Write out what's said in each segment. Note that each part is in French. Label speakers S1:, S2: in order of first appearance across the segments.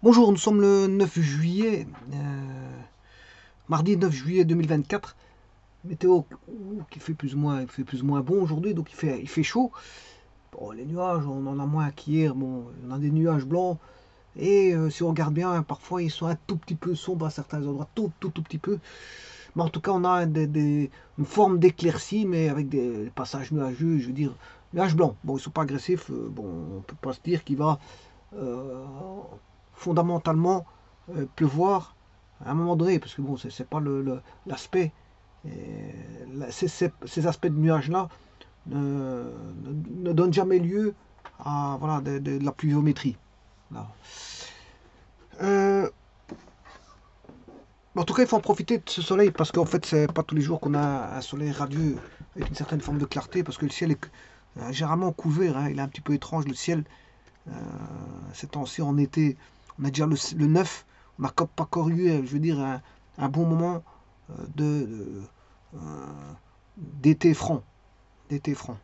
S1: Bonjour, nous sommes le 9 juillet, mardi 9 juillet 2024. Météo qui fait plus ou moins bon aujourd'hui, donc il fait chaud. Bon, les nuages, on en a moins qu'hier. Bon, on a des nuages blancs. Et si on regarde bien, parfois ils sont un tout petit peu sombres à certains endroits, tout petit peu. Mais en tout cas, on a une forme d'éclaircie, mais avec des passages nuageux, je veux dire, nuages blancs. Bon, ils ne sont pas agressifs. Bon, on ne peut pas se dire qu'il va euh, fondamentalement pleuvoir à un moment donné, parce que bon, c'est pas l'aspect. Ces aspects de nuages-là ne donnent jamais lieu à voilà, de la pluviométrie. Là. Euh, En tout cas, il faut en profiter de ce soleil parce qu'en fait, c'est pas tous les jours qu'on a un soleil radieux avec une certaine forme de clarté parce que le ciel est généralement couvert. Hein, il est un petit peu étrange le ciel. Euh, Ces temps-ci, en été, on a déjà le 9, on n'a pas encore eu, je veux dire, un bon moment euh, d'été franc. D'été franc.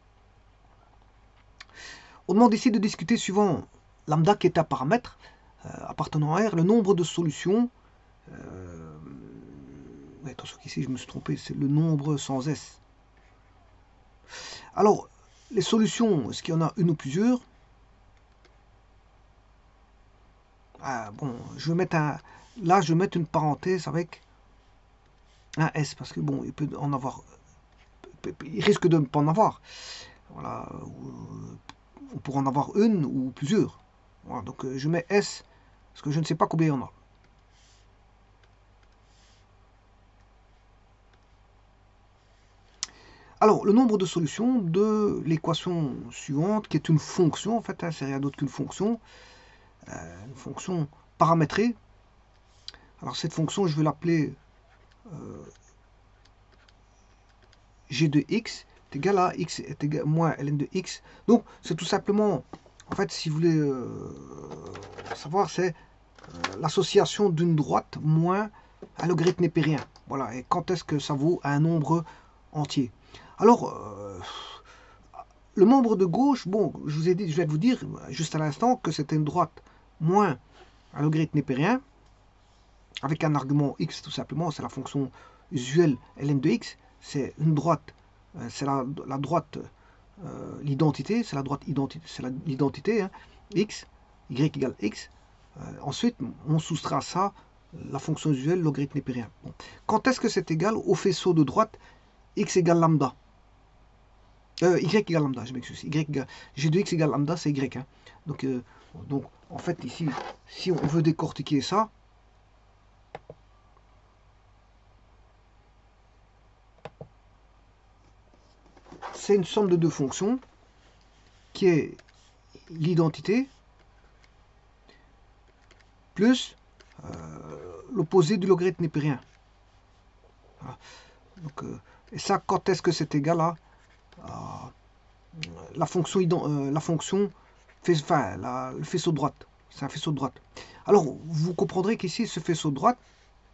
S1: On demande ici de discuter suivant lambda qui est un paramètre appartenant à R, le nombre de solutions. Euh, Attention qu'ici je me suis trompé, c'est le nombre sans S. Alors, les solutions, est-ce qu'il y en a une ou plusieurs? Bon, là, je vais mettre une parenthèse avec un S parce que bon, il peut en avoir, il risque de ne pas en avoir. Voilà, on pourra en avoir une ou plusieurs. Voilà, donc je mets S parce que je ne sais pas combien il y en a. Alors, le nombre de solutions de l'équation suivante, qui est une fonction, en fait, hein, c'est rien d'autre qu'une fonction paramétrée. Alors, cette fonction, je vais l'appeler g de x est égal à x est égal moins ln de x. Donc, c'est tout simplement, en fait, si vous voulez savoir, c'est l'association d'une droite moins un logarithme népérien. Voilà, et quand est-ce que ça vaut un nombre entier. Alors, le membre de gauche, bon, je vous ai dit, je viens de vous dire juste à l'instant que c'était une droite moins un logarithme népérien avec un argument x tout simplement, c'est la fonction usuelle ln de x, c'est une droite, c'est la droite, l'identité, c'est la droite identité, c'est l'identité, hein, x, y égale x. Ensuite, on soustrait à ça la fonction usuelle logarithme népérien. Bon. Quand est-ce que c'est égal au faisceau de droite x égale lambda? Y égale lambda, je m'excuse. G de x égale lambda, c'est y. Hein. Donc, en fait, ici, si on veut décortiquer ça, c'est une somme de deux fonctions qui est l'identité plus l'opposé du logarithme népérien. Voilà. Donc, et ça, quand est-ce que c'est égal à la fonction, le faisceau de droite. C'est un faisceau de droite. Alors, vous comprendrez qu'ici, ce faisceau de droite,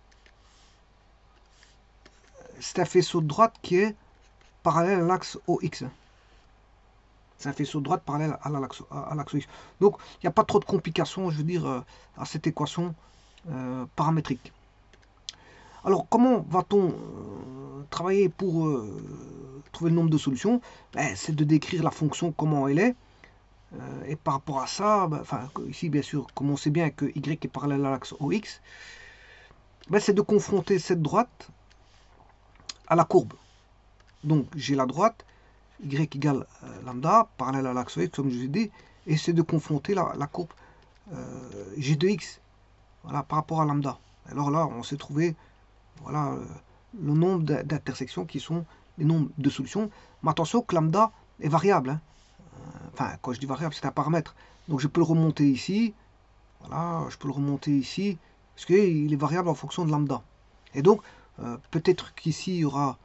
S1: c'est un faisceau de droite qui est parallèle à l'axe OX. C'est un faisceau de droite parallèle à l'axe OX. Donc, il n'y a pas trop de complications, je veux dire, à cette équation paramétrique. Alors, comment va-t-on travailler pour trouver le nombre de solutions? C'est de décrire la fonction, comment elle est. Et par rapport à ça, ici, bien sûr, comme on sait bien que y est parallèle à l'axe OX, c'est de confronter cette droite à la courbe. Donc, j'ai la droite, y égale lambda, parallèle à l'axe OX, comme je vous ai dit, et c'est de confronter la courbe g de x, voilà, par rapport à lambda. Alors là, on s'est trouvé voilà, le nombre d'intersections qui sont les nombres de solutions. Mais attention que lambda est variable. Hein. Enfin, quand je dis variable, c'est un paramètre. Donc je peux le remonter ici. Voilà, je peux le remonter ici. Parce qu'il est variable en fonction de lambda. Et donc, peut-être qu'ici, il y aura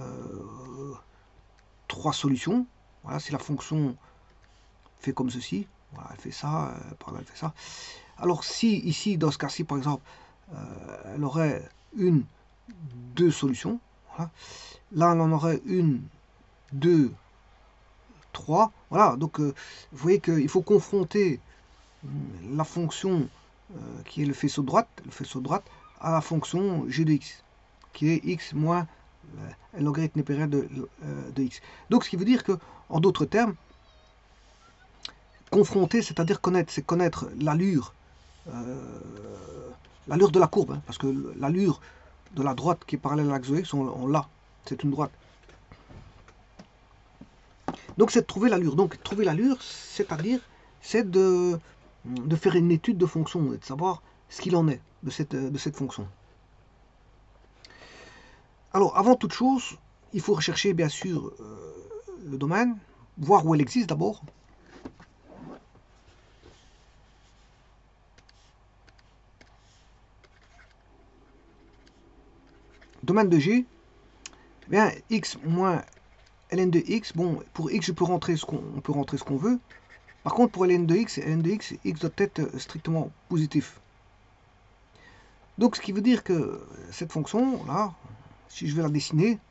S1: 3 solutions. Voilà, si la fonction fait comme ceci. Voilà, elle fait ça, par là, elle fait ça. Alors, si ici, dans ce cas-ci, par exemple, elle aurait deux solutions. Voilà. Là, on en aurait une, deux, trois. Voilà, donc vous voyez qu'il faut confronter la fonction qui est le faisceau de droite, à la fonction g de x, qui est x moins le logarithme népérien de x. Donc ce qui veut dire que, en d'autres termes, confronter, c'est-à-dire connaître, c'est connaître l'allure de la courbe, hein, parce que l'allure de la droite qui est parallèle à l'axe x, on l'a, c'est une droite. Donc c'est de trouver l'allure. Donc trouver l'allure, c'est-à-dire, c'est de faire une étude de fonction et de savoir ce qu'il en est de cette fonction. Alors, avant toute chose, il faut rechercher, bien sûr, le domaine, voir où elle existe d'abord. Domaine de G, eh bien, x moins ln de x, bon, pour x, on peut rentrer ce qu'on veut. Par contre, pour ln de x, x doit être strictement positif. Donc, ce qui veut dire que cette fonction, là, si je vais la dessiner,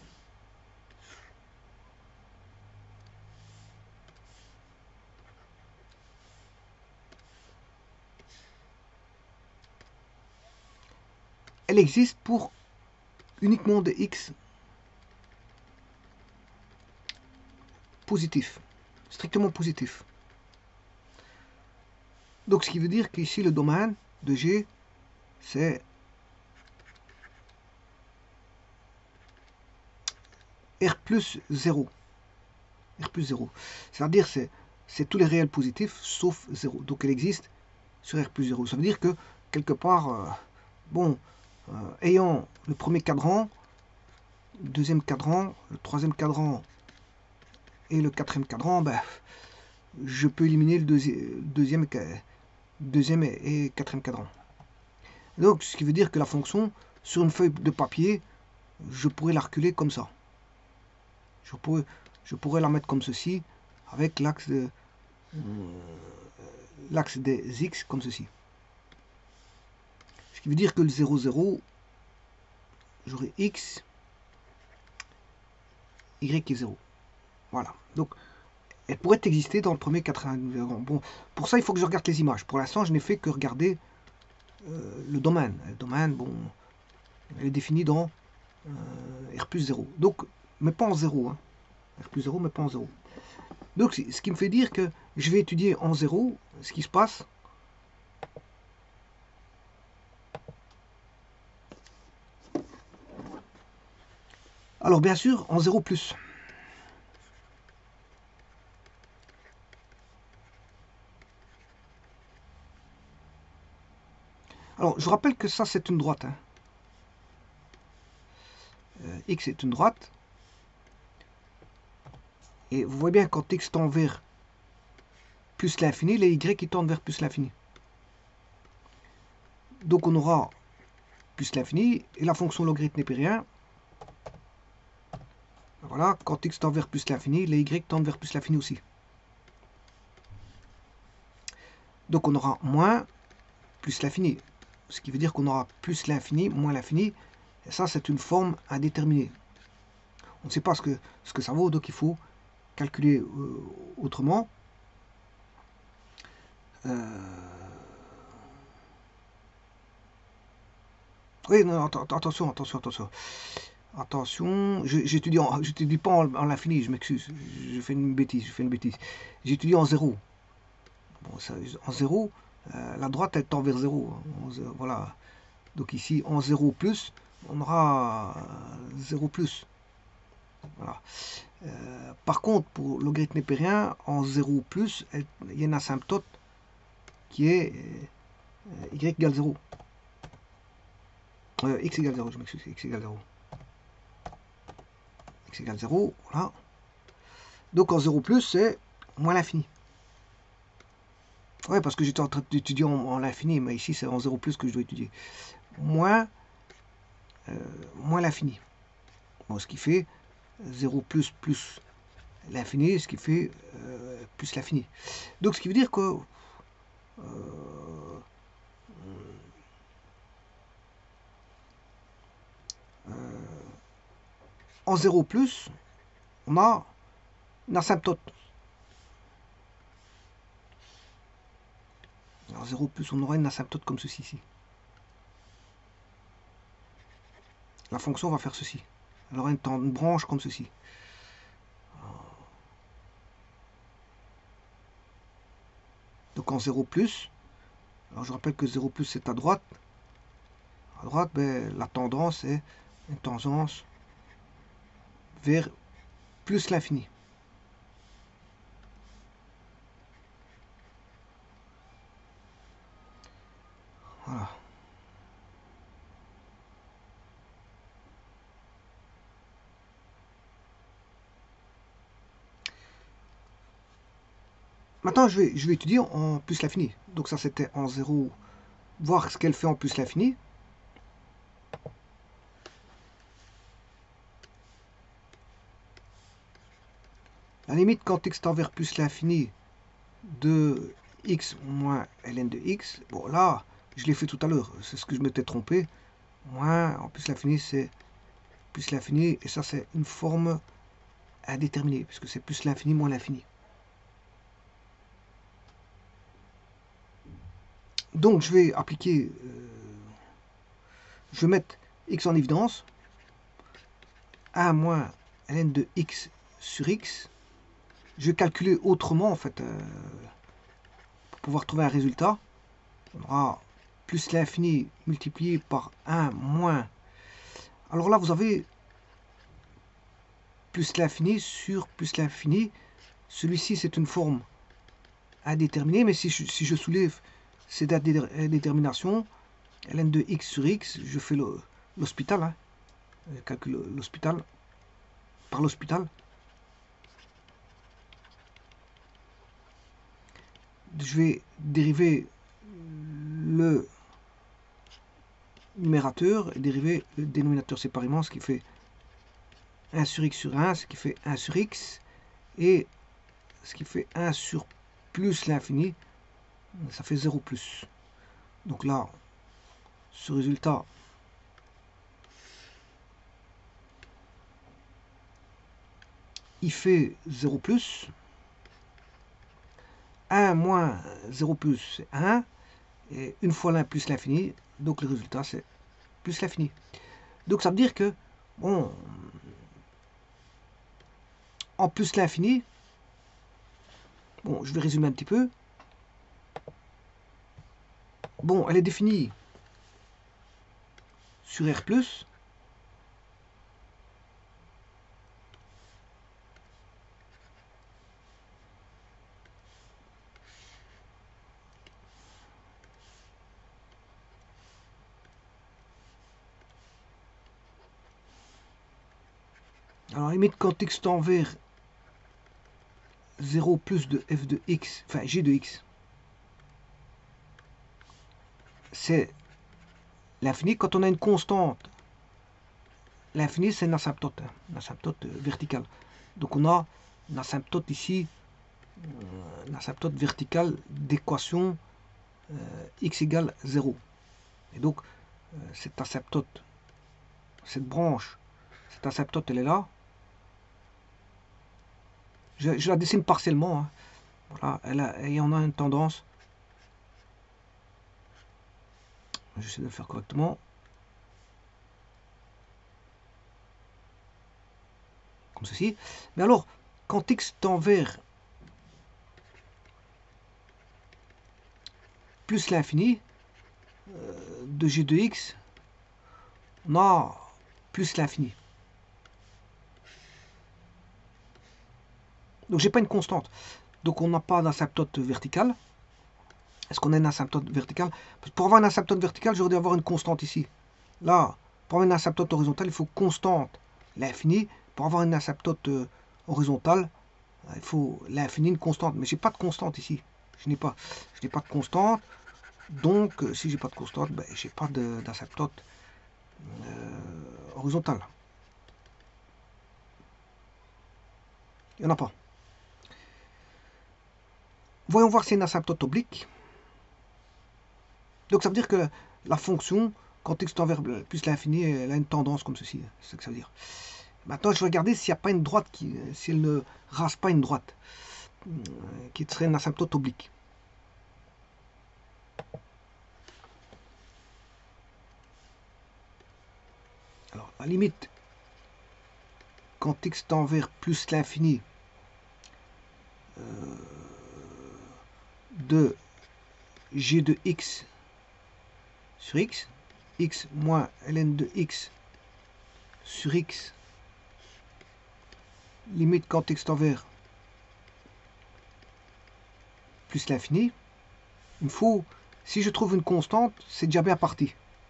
S1: elle existe pour uniquement de x positif, strictement positif. Donc, ce qui veut dire qu'ici, le domaine de G, c'est R plus 0. R plus 0. C'est-à-dire c'est tous les réels positifs sauf 0. Donc elle existe sur R plus 0. Ça veut dire que quelque part, ayant le premier cadran, le deuxième cadran, le troisième cadran et le quatrième cadran, ben, je peux éliminer le deuxième et quatrième cadran. Donc ce qui veut dire que la fonction, sur une feuille de papier, je pourrais la reculer comme ça. Je pourrais la mettre comme ceci, avec l'axe des x comme ceci. Ce qui veut dire que le 0, 0, j'aurai x, y est 0. Voilà. Donc, elle pourrait exister dans le premier 80. Bon, pour ça, il faut que je regarde les images. Pour l'instant, je n'ai fait que regarder le domaine. Le domaine, bon, elle est définie dans R plus 0. Donc, mais pas en 0. Hein. R plus 0, mais pas en 0. Donc, ce qui me fait dire que je vais étudier en 0 ce qui se passe alors, bien sûr, en 0 plus. Alors, je rappelle que ça, c'est une droite. Hein. X est une droite. Et vous voyez bien, quand x tend vers plus l'infini, les y qui tendent vers plus l'infini. Donc, on aura plus l'infini, et la fonction logarithme népérien, voilà, quand x tend vers plus l'infini, les y tendent vers plus l'infini aussi. Donc on aura moins plus l'infini, ce qui veut dire qu'on aura plus l'infini, moins l'infini, et ça c'est une forme indéterminée. On ne sait pas ce que ça vaut, donc il faut calculer autrement. Oui, non, attention. Attention, j'étudie pas en l'infini, je m'excuse, je fais une bêtise. J'étudie en 0. Bon, ça, en 0, la droite elle tend vers 0. Voilà. Donc ici, en 0 plus, on aura 0 plus. Voilà. Par contre, pour logarithme népérien, en 0 plus, il y a une asymptote qui est y égale 0. X égale 0, je m'excuse, x égale 0. X égale 0, voilà. Donc en 0 plus, c'est moins l'infini. Ouais, parce que j'étais en train d'étudier en l'infini, mais ici c'est en 0 plus que je dois étudier. Moins l'infini. Bon, ce qui fait 0 plus plus l'infini, ce qui fait plus l'infini. Donc ce qui veut dire que en 0 plus, on a une asymptote. En 0 plus, on aura une asymptote comme ceci ici. La fonction va faire ceci. Elle aura une branche comme ceci. Donc en 0 plus, alors je rappelle que 0 plus c'est à droite. À droite, ben, la tendance est une tangence vers plus l'infini. Voilà. Maintenant, je vais étudier en plus l'infini. Donc ça, c'était en 0, voir ce qu'elle fait en plus l'infini. La limite quand x tend vers plus l'infini de x moins ln de x, bon là, je l'ai fait tout à l'heure, c'est ce que je m'étais trompé. Moins, en plus l'infini, c'est plus l'infini, et ça c'est une forme indéterminée, puisque c'est plus l'infini moins l'infini. Donc je vais appliquer, je vais mettre x en évidence, 1 moins ln de x sur x. Je vais calculer autrement en fait, pour pouvoir trouver un résultat. On aura plus l'infini multiplié par 1 moins. Alors là vous avez plus l'infini sur plus l'infini. Celui-ci c'est une forme indéterminée, mais si je soulève cette indétermination, ln de x sur x, je fais l'hospital, hein. Je calcule l'hospital par l'hospital. Je vais dériver le numérateur et dériver le dénominateur séparément, ce qui fait 1 sur x sur 1, ce qui fait 1 sur x, et ce qui fait 1 sur plus l'infini, ça fait 0 plus. Donc là, ce résultat, il fait 0 plus. 1 moins 0 plus, c'est 1. Et une fois l'un plus l'infini, donc le résultat, c'est plus l'infini. Donc ça veut dire que, bon, en plus l'infini, bon, je vais résumer un petit peu. Bon, elle est définie sur R+. Alors, limite, quand x tend vers 0 plus de f de x, enfin g de x, c'est l'infini. Quand on a une constante, l'infini, c'est une asymptote verticale. Donc, on a une asymptote ici, une asymptote verticale d'équation x égale 0. Et donc, cette asymptote, cette branche, cette asymptote, elle est là. Je la dessine partiellement, hein. Voilà, et on a une tendance. J'essaie de le faire correctement. Comme ceci. Mais alors, quand x tend vers plus l'infini de g de x, on a plus l'infini. Donc j'ai pas une constante. Donc on n'a pas d'asymptote verticale. Est-ce qu'on a une asymptote verticale? Pour avoir une asymptote verticale, j'aurais dû avoir une constante ici. Là, pour avoir une asymptote horizontale, il faut constante l'infini. Pour avoir une asymptote horizontale, il faut l'infini, une constante. Mais j'ai pas de constante ici. Je n'ai pas de constante. Donc, si j'ai pas de constante, ben, j'ai pas d'asymptote horizontale. Il n'y en a pas. Voyons voir si c'est une asymptote oblique. Donc ça veut dire que la fonction, quand x tend vers plus l'infini, elle a une tendance comme ceci. C'est ce que ça veut dire. Maintenant, je vais regarder s'il n'y a pas une droite, si elle ne rase pas une droite, qui serait une asymptote oblique. la limite quand x tend vers plus l'infini de g de x sur x, x moins ln de x sur x, limite quand x tend vers plus l'infini, il me faut, si je trouve une constante, c'est déjà bien parti.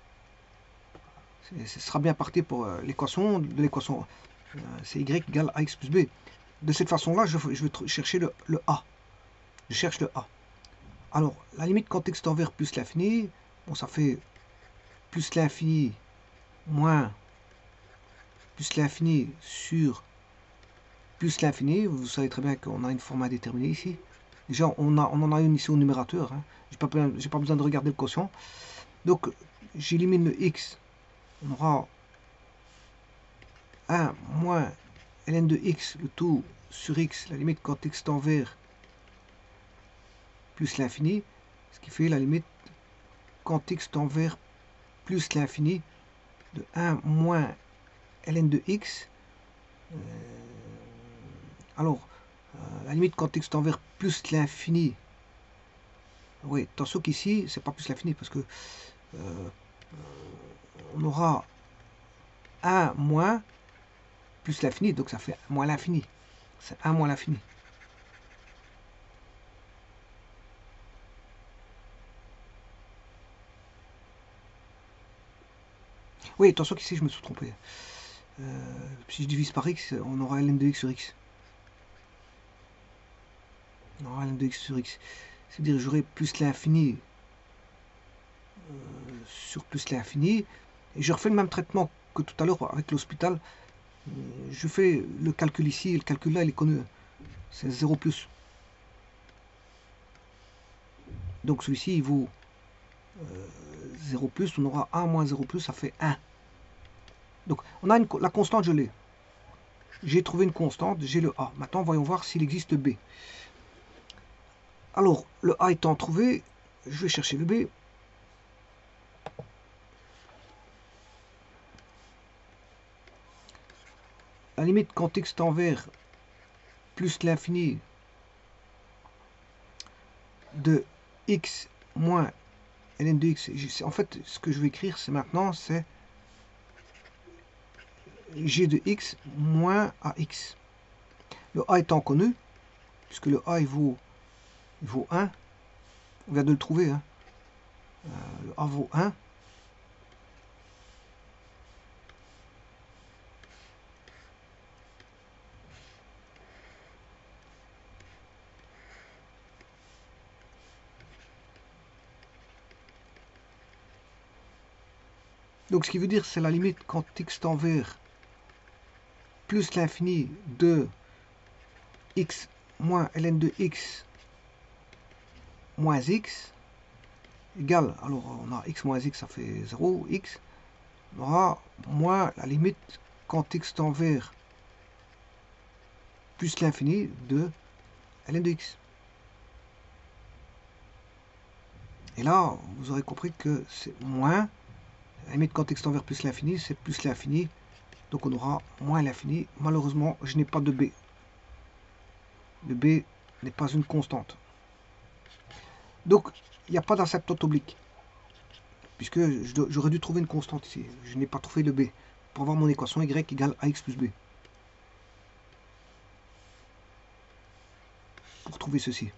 S1: Ce sera bien parti pour l'équation de l'équation c'est y égale ax plus b. De cette façon-là, je vais chercher le a. Je cherche le a. Alors, la limite quand x tend vers plus l'infini, bon, ça fait plus l'infini moins plus l'infini sur plus l'infini. Vous savez très bien qu'on a une forme indéterminée ici. Déjà, on en a une ici au numérateur. Hein. J'ai pas besoin de regarder le quotient. Donc, j'élimine le x. On aura 1 moins ln de x, le tout sur x, la limite quand x tend vers plus l'infini, ce qui fait la limite quand x tend vers plus l'infini de 1 moins ln de x. Alors, la limite quand x tend vers plus l'infini, oui, attention qu'ici, c'est pas plus l'infini, parce que on aura 1 moins plus l'infini, donc ça fait moins l'infini. C'est 1 moins l'infini. Oui, attention qu'ici je me suis trompé. Si je divise par x, on aura ln de x sur x. On aura ln de x sur x. C'est-à-dire j'aurai plus l'infini sur plus l'infini. Et je refais le même traitement que tout à l'heure avec l'hospital. Je fais le calcul ici, et le calcul là, il est connu. C'est 0 plus. Donc celui-ci, il vaut 0 plus. On aura 1 moins 0 plus, ça fait 1. Donc on a la constante, je l'ai. J'ai trouvé une constante, j'ai le A. Maintenant, voyons voir s'il existe B. Alors, le A étant trouvé, je vais chercher le B. La limite quand x tend vers plus l'infini de x moins ln de x. En fait, ce que je vais écrire, c'est maintenant, c'est g de x moins ax. Le a étant connu, puisque le a il vaut 1, on vient de le trouver, hein. Le a vaut 1. Donc ce qui veut dire c'est la limite quand x tend vers plus l'infini de x moins ln de x moins x égale, alors on a x moins x, ça fait 0, x, on aura moins la limite quand x tend vers plus l'infini de ln de x. Et là, vous aurez compris que c'est moins, la limite quand x tend vers plus l'infini, c'est plus l'infini, donc on aura moins l'infini. Malheureusement, je n'ai pas de b. Le b n'est pas une constante. Donc, il n'y a pas d'asymptote oblique. Puisque j'aurais dû trouver une constante ici. Je n'ai pas trouvé le b. Pour avoir mon équation y égale ax plus b. Pour trouver ceci.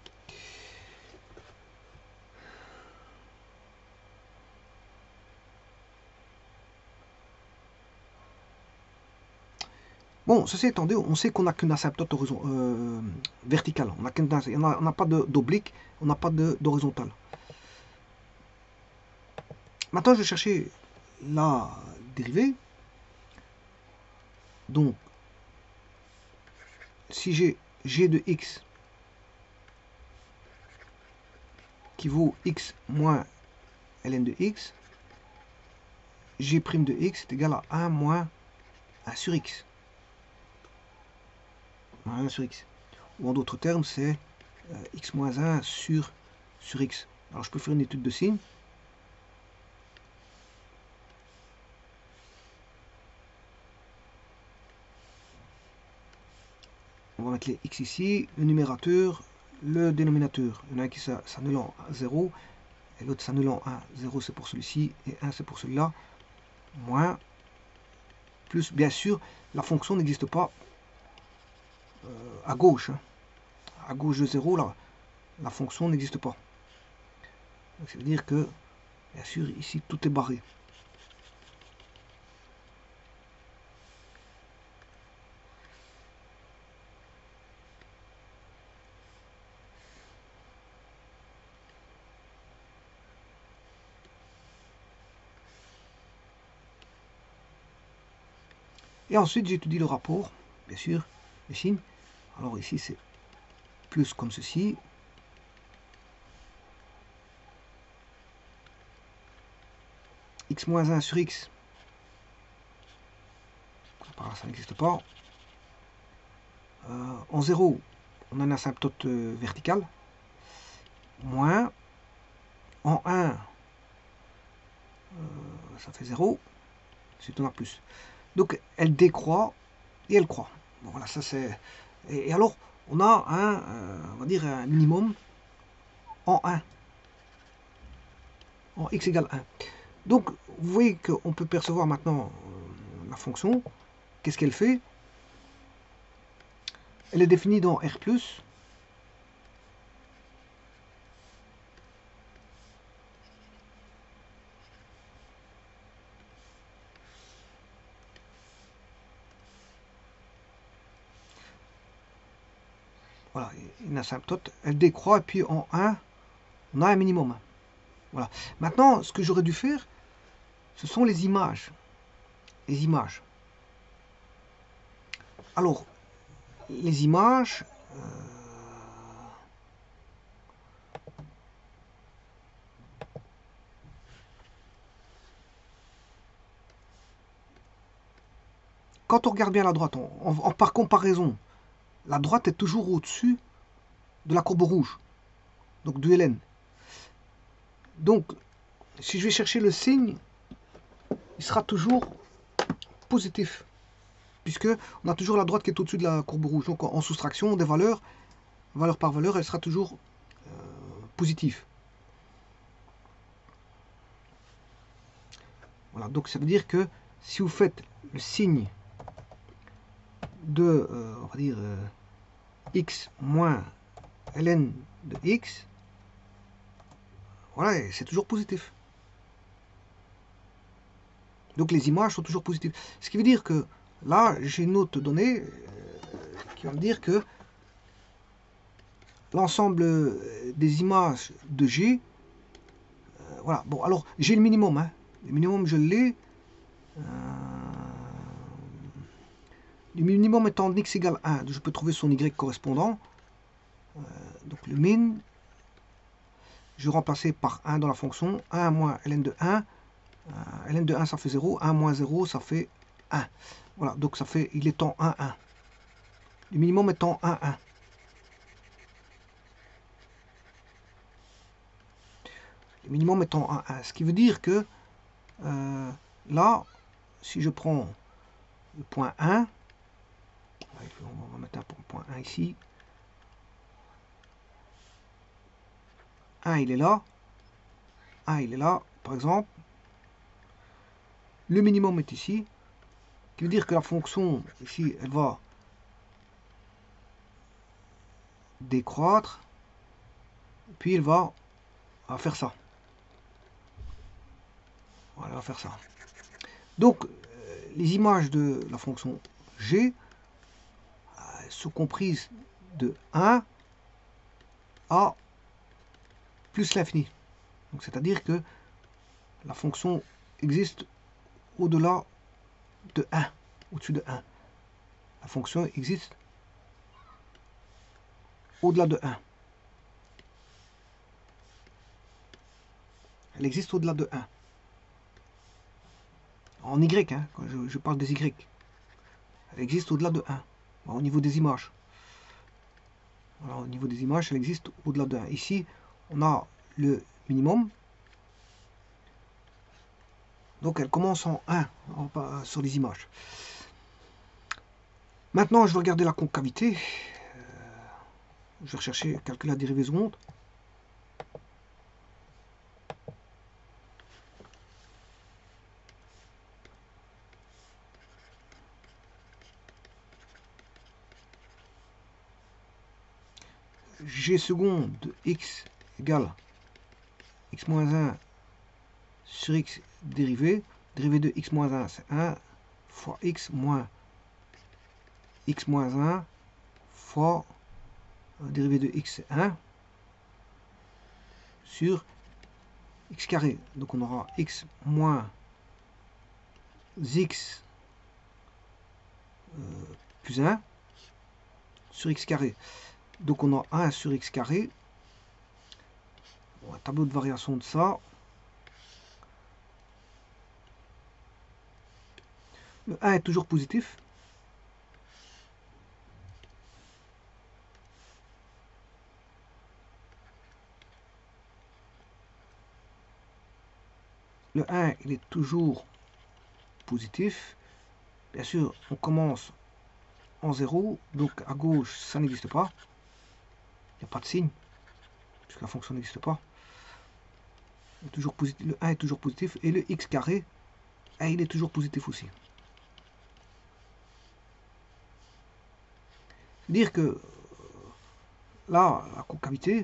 S1: Bon, ceci étant dit, on sait qu'on n'a qu'une asymptote verticale. On n'a pas d'oblique, on n'a pas d'horizontale. Maintenant, je vais chercher la dérivée. Donc, si j'ai g de x qui vaut x moins ln de x, g' de x est égal à 1 moins 1 sur x. 1 sur x. Ou en d'autres termes, c'est x moins 1 sur x. Alors, je peux faire une étude de signes. mettre les x ici, le numérateur, le dénominateur. Il y en a un qui s'annule en 0, et l'autre s'annule en 1. 0 c'est pour celui-ci, et 1 c'est pour celui-là. Moins, plus, bien sûr, la fonction n'existe pas à gauche. Hein. À gauche de 0, là, la fonction n'existe pas. Donc, ça veut dire que, bien sûr, ici, tout est barré. Et ensuite, j'étudie le rapport, bien sûr, les signes. Alors ici, c'est plus comme ceci. X moins 1 sur X. Par là, ça n'existe pas. En 0, on a une asymptote verticale. Moins. En 1, ça fait 0. Ensuite, on a plus. Donc, elle décroît et elle croît. Bon, voilà, ça c'est... Et alors, on a on va dire un minimum en 1. En x égale 1. Donc, vous voyez qu'on peut percevoir maintenant la fonction. Qu'est-ce qu'elle fait? Elle est définie dans R+. Voilà, une asymptote, elle décroît, et puis en 1, on a un minimum. Voilà. Maintenant, ce que j'aurais dû faire, ce sont les images. Les images. Alors, les images... quand on regarde bien la droite, par comparaison, la droite est toujours au-dessus de la courbe rouge, donc du ln. Donc, si je vais chercher le signe, il sera toujours positif, puisque on a toujours la droite qui est au-dessus de la courbe rouge. Donc, en soustraction des valeurs, valeur par valeur, elle sera toujours positive. Voilà, donc ça veut dire que si vous faites le signe de, on va dire, x moins ln de x, voilà, c'est toujours positif. Donc les images sont toujours positives. Ce qui veut dire que là, j'ai une autre donnée qui va me dire que l'ensemble des images de G, voilà, bon, alors j'ai le minimum, hein. Le minimum je l'ai. Le minimum étant x égale 1, je peux trouver son y correspondant. Donc le min, je vais remplacer par 1 dans la fonction. 1 moins ln de 1. Ln de 1 ça fait 0. 1 moins 0 ça fait 1. Voilà, donc ça fait, il est en 1, 1. Le minimum est en 1, 1. Le minimum est en 1, 1. Ce qui veut dire que là, si je prends le point 1, on va mettre un point 1 ici. 1 il est là. 1 il est là, par exemple. Le minimum est ici. Ce qui veut dire que la fonction, ici, elle va décroître. Puis elle va faire ça. Voilà, elle va faire ça. Donc, les images de la fonction g sont comprises de 1 à plus l'infini. Donc, c'est-à-dire que la fonction existe au-delà de 1, au-dessus de 1. La fonction existe au-delà de 1. Elle existe au-delà de 1. En Y, hein, quand je parle des Y. Elle existe au-delà de 1. Au niveau des images. Alors, au niveau des images, elle existe au-delà de 1. Ici, on a le minimum. Donc, elle commence en 1 sur les images. Maintenant, je vais regarder la concavité. Je vais rechercher calculer la dérivée seconde. G seconde de x égale x moins 1 sur x dérivée. Dérivée de x moins 1, c'est 1 fois x moins 1 fois dérivée de x, c'est 1 sur x carré. Donc on aura x moins x plus 1 sur x carré. Donc on a 1 sur x carré. Bon, un tableau de variation de ça. Le 1 est toujours positif. Le 1, il est toujours positif. Bien sûr, on commence en 0. Donc à gauche, ça n'existe pas. Il n'y a pas de signe, puisque la fonction n'existe pas. Toujours positif, le 1 est toujours positif. Et le x carré, il est toujours positif aussi. C'est-à-dire que là, la concavité,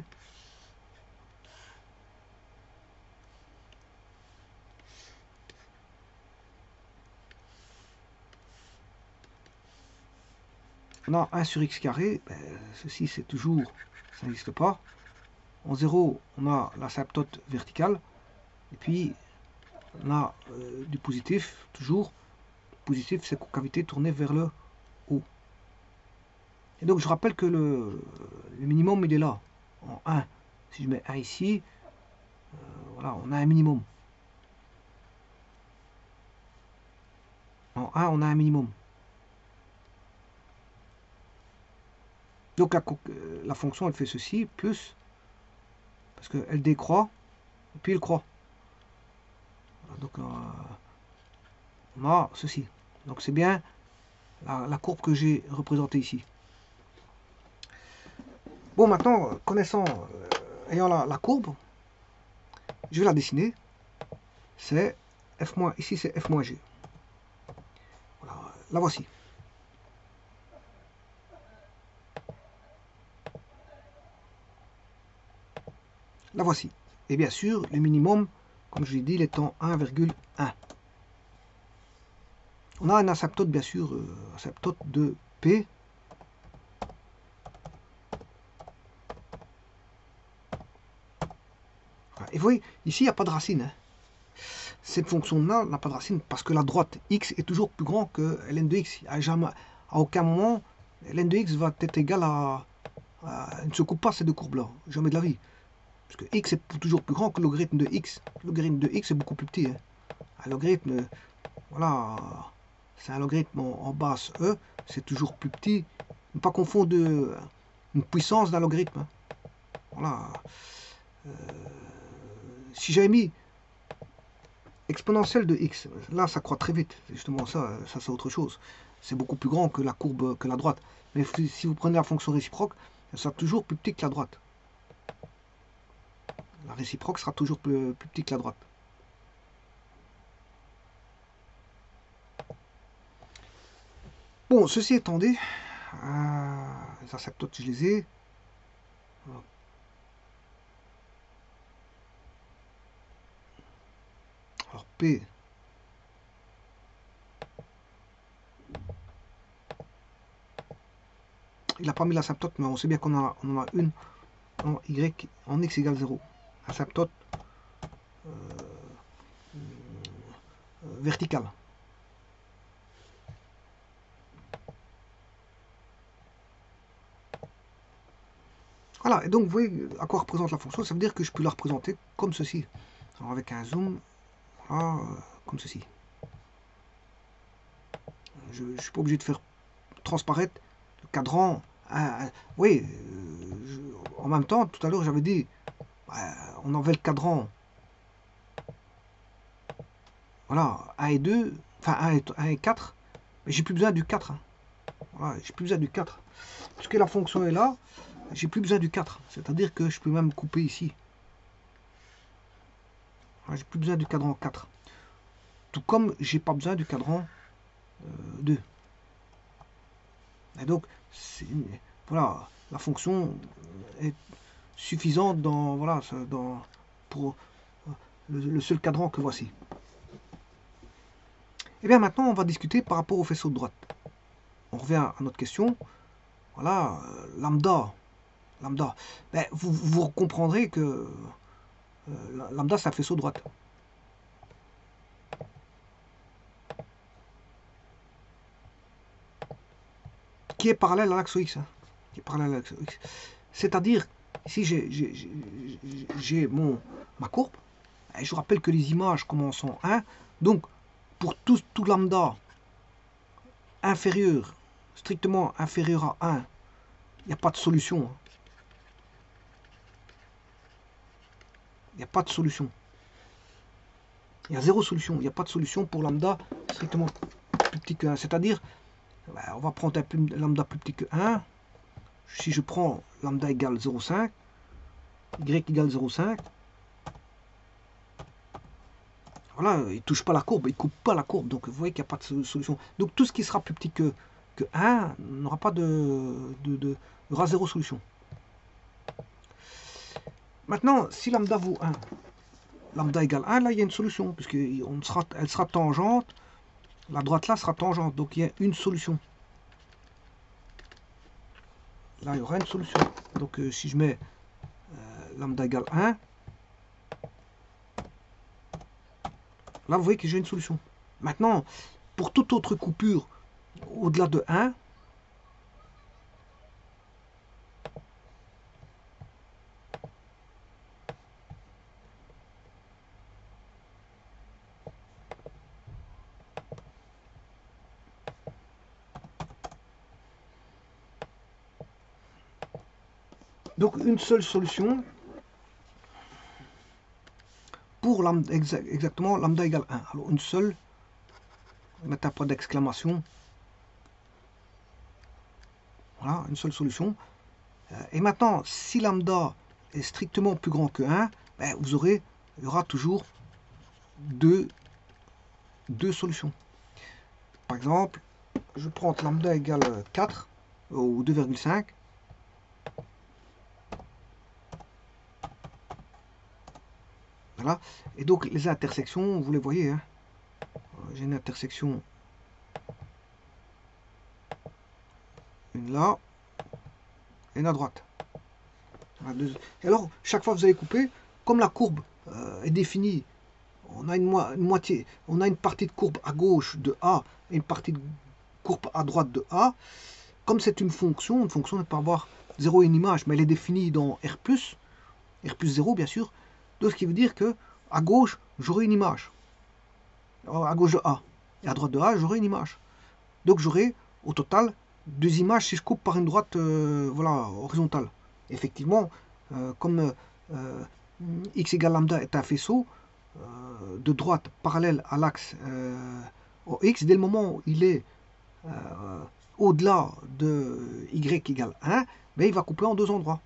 S1: on a 1 sur x carré, ben, ceci c'est toujours, ça n'existe pas. En 0, on a l'asymptote verticale, et puis on a du positif, toujours. Positif, c'est concavité tournée vers le haut. Et donc je rappelle que le minimum, il est là, en 1. Si je mets 1 ici, voilà, on a un minimum. En 1, on a un minimum. Donc la fonction, elle fait ceci, plus, parce qu'elle décroît, et puis elle croît. Voilà, donc on a ceci. Donc c'est bien la courbe que j'ai représentée ici. Bon, maintenant, connaissant, ayant la courbe, je vais la dessiner. C'est f-, ici c'est f moins g. Voilà, la voici. La voici. Et bien sûr, le minimum, comme je l'ai dit, il est en 1,1. On a un asymptote, bien sûr, asymptote de P. Et vous voyez, ici, il n'y a pas de racine. Hein. Cette fonction-là n'a pas de racine parce que la droite x est toujours plus grand que ln de x. À aucun moment, ln de x va être égal à ne se coupe pas ces deux courbes-là. Jamais de la vie. Parce que x est toujours plus grand que le logarithme de x. Le logarithme de x est beaucoup plus petit. Hein. Un logarithme, voilà, c'est un logarithme en base e, c'est toujours plus petit. Ne pas confondre une puissance d'un logarithme. Hein. Voilà. Si j'avais mis exponentielle de x, là ça croît très vite. Justement ça c'est autre chose. C'est beaucoup plus grand que la courbe, que la droite. Mais si vous prenez la fonction réciproque, elle sera toujours plus petite que la droite. La réciproque sera toujours plus petite que la droite. Bon, ceci étant dit, les asymptotes, je les ai. Alors P, il n'a pas mis l'asymptote, mais on sait bien qu'on en a une en y, en x égale 0. Asymptote verticale. Voilà, et donc vous voyez à quoi représente la fonction, ça veut dire que je peux la représenter comme ceci. Alors avec un zoom, voilà, comme ceci. Je ne suis pas obligé de faire transparaître le cadran. Oui, en même temps, tout à l'heure j'avais dit, on avait le cadran, voilà, 1 et 2, enfin 1 et 4, mais j'ai plus besoin du 4. Hein. Voilà, j'ai plus besoin du 4. Puisque la fonction est là, j'ai plus besoin du 4. C'est-à-dire que je peux même couper ici. J'ai plus besoin du cadran 4. Tout comme j'ai pas besoin du cadran 2. Et donc, voilà, la fonction est suffisante dans, voilà, pour le seul cadran que voici. Et bien maintenant, on va discuter par rapport au faisceau de droite. On revient à notre question. Voilà, lambda. Ben, vous comprendrez que lambda, c'est un faisceau de droite. Qui est parallèle à l'axe X. Hein, qui est parallèle à l'axe X. C'est-à-dire, ici, j'ai ma courbe. Et je vous rappelle que les images commencent en 1. Donc, pour tout lambda inférieur, strictement inférieur à 1, il n'y a pas de solution. Il n'y a pas de solution. Il y a zéro solution. Il n'y a pas de solution pour lambda strictement plus petit que 1. C'est-à-dire, on va prendre un lambda plus petit que 1. Si je prends lambda égale 0,5, y égale 0,5, voilà, il ne touche pas la courbe, il ne coupe pas la courbe. Donc, vous voyez qu'il n'y a pas de solution. Donc, tout ce qui sera plus petit que 1 n'aura pas il y aura zéro solution. Maintenant, si lambda vaut 1, lambda égale 1, là, il y a une solution, puisqu'elle sera tangente. La droite là sera tangente, donc il y a une solution. Là, il y aura une solution. Donc, si je mets lambda égale 1, là, vous voyez que j'ai une solution. Maintenant, pour toute autre coupure au-delà de 1, donc une seule solution pour lambda, exactement lambda égale 1. Alors une seule, on va mettre un point d'exclamation. Voilà, une seule solution. Et maintenant, si lambda est strictement plus grand que 1, ben, il y aura toujours deux solutions. Par exemple, je prends lambda égale 4 ou 2,5. Voilà. Et donc les intersections, vous les voyez. Hein. J'ai une intersection. Une là. Et une à droite. Voilà, et alors, chaque fois que vous allez couper, comme la courbe est définie, on a une moitié, on a une partie de courbe à gauche de A et une partie de courbe à droite de A. Comme c'est une fonction ne peut pas avoir 0 et une image, mais elle est définie dans R+, R+ 0 bien sûr. Donc ce qui veut dire que à gauche, j'aurai une image. Alors, à gauche de A. Et à droite de A, j'aurai une image. Donc j'aurai au total 2 images si je coupe par une droite voilà, horizontale. Effectivement, comme x égale lambda est un faisceau de droite parallèle à l'axe OX, dès le moment où il est au-delà de y égale 1, ben, il va couper en deux endroits.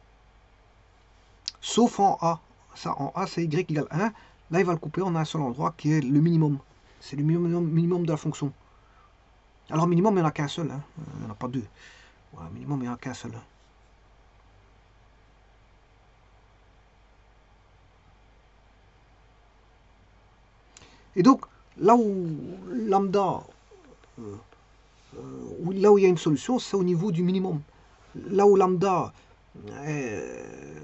S1: Sauf en A. Ça, en A, c'est y égale 1. Là, il va le couper en un seul endroit qui est le minimum. C'est le minimum de la fonction. Alors, minimum, il n'y en a qu'un seul. Hein. Il n'y en a pas deux. Voilà, minimum, il n'y en a qu'un seul. Et donc, là où lambda, là où il y a une solution, c'est au niveau du minimum. Là où lambda est,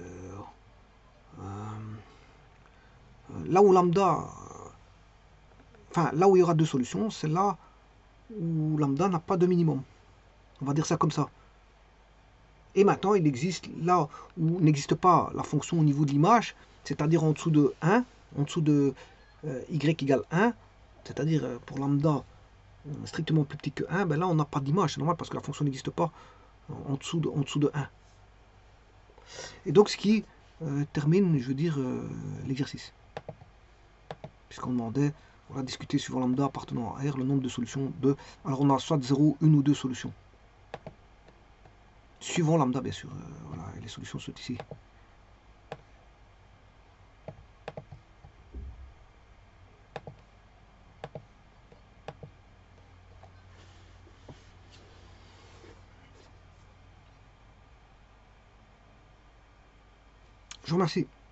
S1: là où lambda, enfin là où il y aura deux solutions, c'est là où lambda n'a pas de minimum. On va dire ça comme ça. Et maintenant, il existe là où n'existe pas la fonction au niveau de l'image, c'est-à-dire en dessous de 1, en dessous de y égale 1, c'est-à-dire pour lambda strictement plus petit que 1, ben là on n'a pas d'image, c'est normal parce que la fonction n'existe pas en dessous de 1. Et donc ce qui termine, je veux dire, l'exercice. Puisqu'on demandait, on va discuter suivant lambda appartenant à R, le nombre de solutions de... Alors on a soit 0, 1 ou 2 solutions. Suivant lambda, bien sûr. Voilà, les solutions sont ici. Je vous remercie.